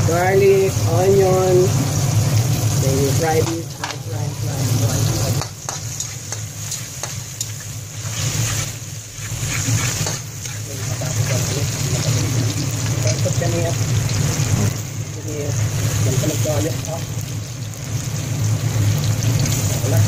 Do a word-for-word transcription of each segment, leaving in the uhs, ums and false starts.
garlic, onion. Then you fry this, fry, fry, fry, fry, fry. Ikot ka niya. Jadi, yan ka nagkalit. Wala.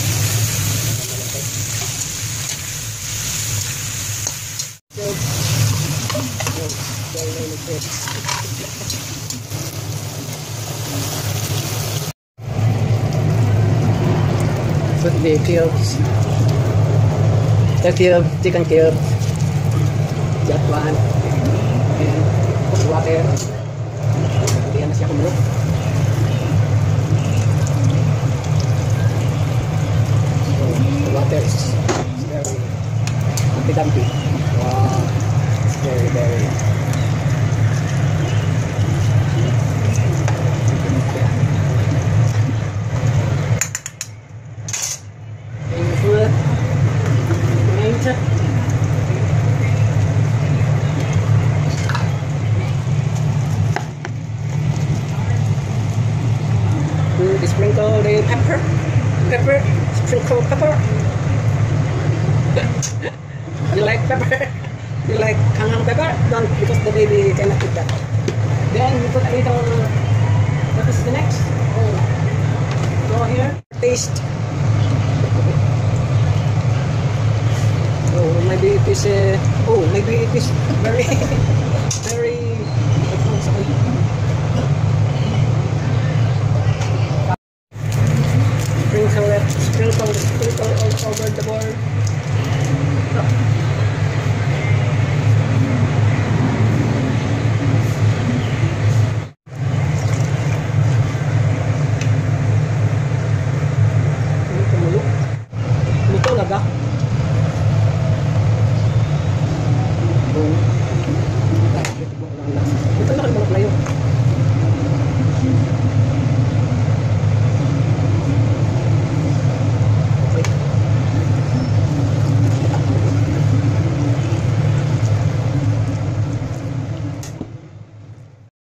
Put the cubes, the cube, chicken cube, that one, and put water. Hindi na siya kumulo. So the water is very dumpy. Wow, it's very very. Sprinkle the pepper, pepper, sprinkle pepper. You like pepper? You like kangang pepper? Don't, because the baby cannot eat that. Then you put a little. What is the next? Oh, go here. Taste. Oh, maybe it is. Uh, oh, maybe it is very, very